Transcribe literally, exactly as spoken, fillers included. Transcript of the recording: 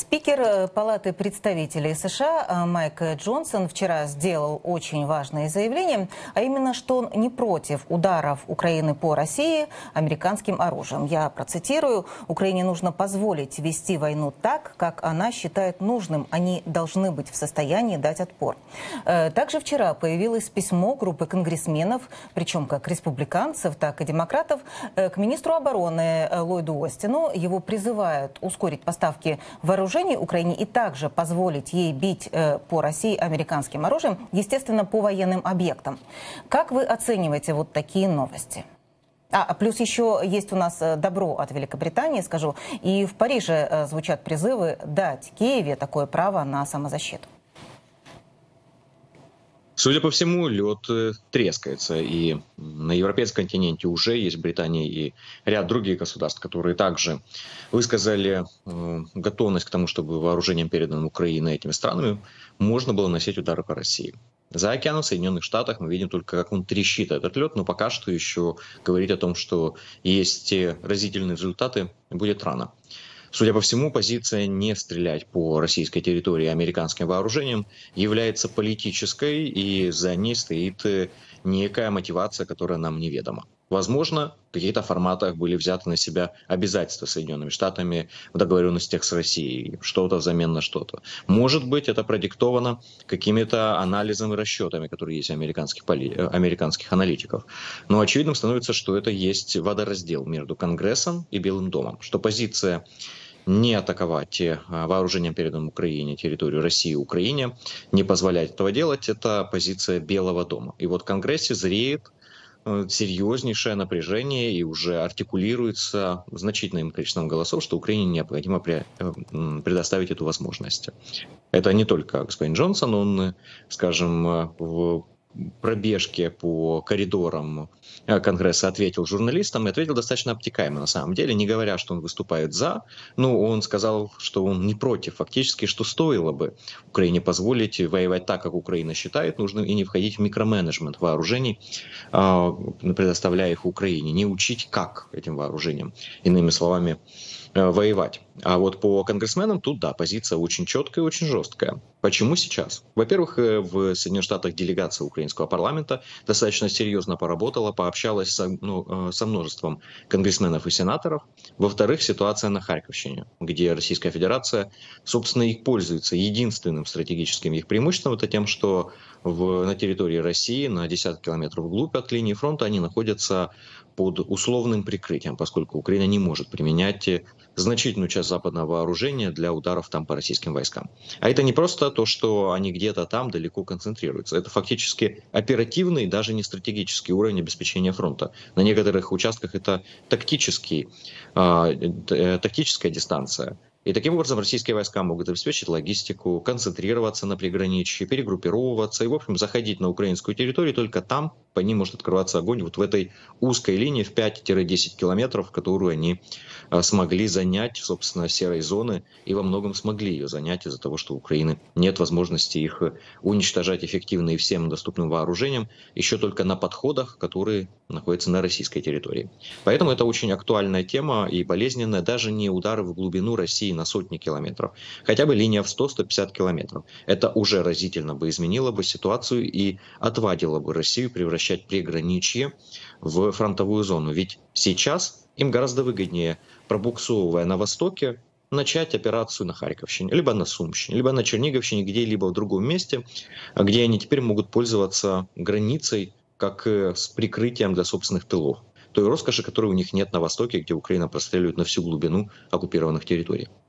Спикер Палаты представителей США Майк Джонсон вчера сделал очень важное заявление, а именно, что он не против ударов Украины по России американским оружием. Я процитирую: «Украине нужно позволить вести войну так, как она считает нужным. Они должны быть в состоянии дать отпор». Также вчера появилось письмо группы конгрессменов, причем как республиканцев, так и демократов, к министру обороны Ллойду Остину. Его призывают ускорить поставки вооружений Украине и также позволить ей бить э, по России американским оружием, естественно, по военным объектам. Как вы оцениваете вот такие новости? А, плюс еще есть у нас добро от Великобритании, скажу, и в Париже э, звучат призывы дать Киеве такое право на самозащиту. Судя по всему, лед трескается, и на европейском континенте уже есть Британия и ряд других государств, которые также высказали готовность к тому, чтобы вооружением, переданным Украиной этими странами, можно было наносить удары по России. За океаном в Соединенных Штатах мы видим только, как он трещит, этот лед, но пока что еще говорить о том, что есть разительные результаты, будет рано. Судя по всему, позиция не стрелять по российской территории американским вооружением является политической, и за ней стоит некая мотивация, которая нам неведома. Возможно, в каких-то форматах были взяты на себя обязательства Соединенными Штатами в договоренностях с Россией, что-то взамен на что-то. Может быть, это продиктовано какими-то анализами и расчетами, которые есть у американских, поли... американских аналитиков. Но очевидным становится, что это есть водораздел между Конгрессом и Белым домом, что позиция не атаковать вооружением, переданным Украине, территорию России и Украине, не позволять этого делать, это позиция Белого дома. И вот в Конгрессе зреет серьезнейшее напряжение и уже артикулируется значительным количеством голосов, что Украине необходимо предоставить эту возможность. Это не только господин Джонсон, он, скажем, в пробежке по коридорам Конгресса ответил журналистам и ответил достаточно обтекаемо на самом деле, не говоря, что он выступает за, но он сказал, что он не против фактически, что стоило бы Украине позволить воевать так, как Украина считает нужным, и не входить в микроменеджмент вооружений, предоставляя их Украине, не учить, как этим вооружением, иными словами, воевать. А вот по конгрессменам тут, да, позиция очень четкая и очень жесткая. Почему сейчас? Во-первых, в Соединенных Штатах делегация украинского парламента достаточно серьезно поработала, пообщалась со, ну, со множеством конгрессменов и сенаторов. Во-вторых, ситуация на Харьковщине, где Российская Федерация, собственно, и пользуется единственным стратегическим их преимуществом, это тем, что в, на территории России на десятки километров вглубь от линии фронта они находятся под условным прикрытием, поскольку Украина не может применять значительную часть западного вооружения для ударов там по российским войскам. А это не просто то, что они где-то там далеко концентрируются. Это фактически оперативный, даже не стратегический уровень обеспечения фронта. На некоторых участках это тактический, э, тактическая дистанция. И таким образом российские войска могут обеспечить логистику, концентрироваться на приграничье, перегруппировываться и, в общем, заходить на украинскую территорию. Только там по ним может открываться огонь вот в этой узкой линии в пять-десять километров, которую они смогли занять, собственно, серой зоны, и во многом смогли ее занять из-за того, что у Украины нет возможности их уничтожать эффективно и всем доступным вооружением, еще только на подходах, которые находятся на российской территории. Поэтому это очень актуальная тема и болезненная, даже не удары в глубину России на сотни километров, хотя бы линия в сто — сто пятьдесят километров. Это уже разительно бы изменило бы ситуацию и отвадило бы Россию превращать приграничье в фронтовую зону. Ведь сейчас им гораздо выгоднее, пробуксовывая на востоке, начать операцию на Харьковщине, либо на Сумщине, либо на Черниговщине, где-либо в другом месте, где они теперь могут пользоваться границей как с прикрытием для собственных тылов. Той роскоши, которой у них нет на востоке, где Украина простреливает на всю глубину оккупированных территорий.